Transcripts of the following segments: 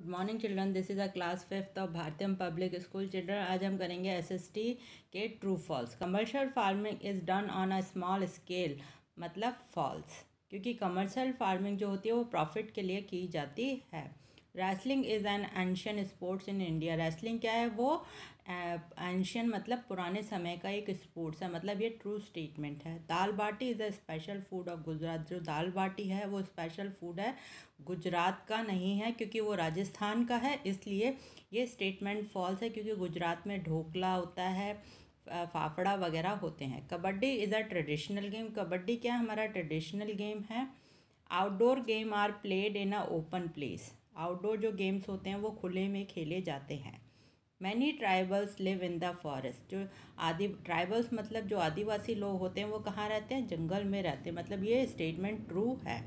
Morning children, this is a class 5th of Bharatiya public school children. आज हम करेंगे SST के true false. Commercial farming is done on a small scale, मतलब false, क्योंकि commercial farming जो होती है वो प्रॉफिट के लिए की जाती है। Wrestling is an ancient sports in India. Wrestling क्या है? वो एंशियन मतलब पुराने समय का एक स्पोर्ट्स है, मतलब ये ट्रू स्टेटमेंट है। Dal baati is a special food of Gujarat. जो दाल बाटी है वो स्पेशल फूड है, गुजरात का नहीं है, क्योंकि वो राजस्थान का है, इसलिए ये स्टेटमेंट फॉल्स है, क्योंकि गुजरात में ढोकला होता है, फाफड़ा वगैरह होते हैं। Kabaddi is a traditional game. Kabaddi क्या हमारा ट्रेडिशनल गेम है। Outdoor game are played in a open place. Outdoor जो गेम्स होते हैं वो खुले में खेले जाते हैं। Many tribals live in the forest. जो ट्राइबल्स मतलब जो आदिवासी लोग होते हैं वो कहाँ रहते हैं? जंगल में रहते हैं, मतलब ये स्टेटमेंट ट्रू है।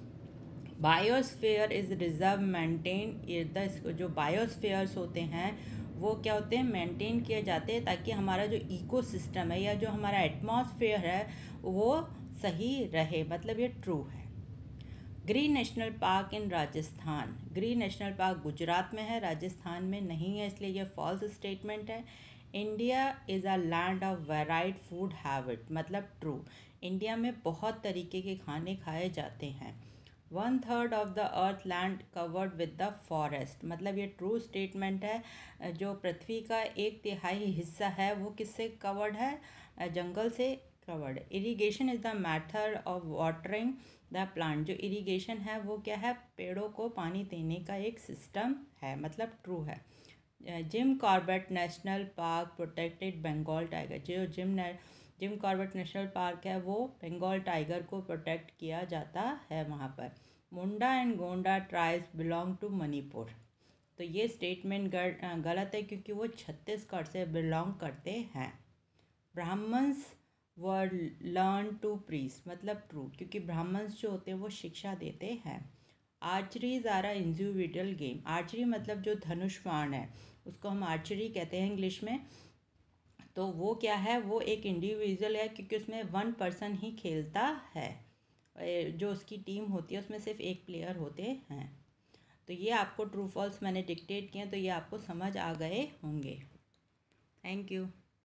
Biosphere is reserve maintain. जो बायोस्फीयर्स होते हैं वो क्या होते हैं? मेंटेन किए जाते हैं, ताकि हमारा जो इकोसिस्टम है या जो हमारा एटमॉस्फेयर है वो सही रहे, मतलब ये ट्रू है। Green national park in Rajasthan. Green national park Gujarat में है, राजस्थान में नहीं है, इसलिए ये फॉल्स स्टेटमेंट है। India is a land of varied food habit, मतलब ट्रू। इंडिया में बहुत तरीके के खाने खाए जाते हैं। 1/3 of the earth land covered with the forest, मतलब ये ट्रू स्टेटमेंट है। जो पृथ्वी का 1/3 हिस्सा है वो किससे कवर्ड है? जंगल से covered. Irrigation is the method of watering the plant. जो इरीगेशन है वो क्या है? पेड़ों को पानी देने का एक सिस्टम है, मतलब ट्रू है। Jim Corbett national park protected Bengal tiger. जो जिम कॉर्बेट नेशनल पार्क है वो बंगाल टाइगर को प्रोटेक्ट किया जाता है वहाँ पर। Munda and Gonda tribes belong to Manipur. तो ये स्टेटमेंट गलत है, क्योंकि वो छत्तीसगढ़ से बिलोंग करते हैं। Brahmins were learn to preach, मतलब ट्रू, क्योंकि ब्राह्मण्स जो होते हैं वो शिक्षा देते हैं। Archery are a individual game. Archery मतलब जो धनुष बाण है उसको हम आर्चरी कहते हैं इंग्लिश में। तो वो क्या है? वो एक इंडिविजुअल है, क्योंकि उसमें 1 पर्सन ही खेलता है। जो उसकी टीम होती है उसमें सिर्फ एक प्लेयर होते हैं। तो ये आपको ट्रू फॉल्स मैंने डिक्टेट किए, तो ये आपको समझ आ गए होंगे। Thank you.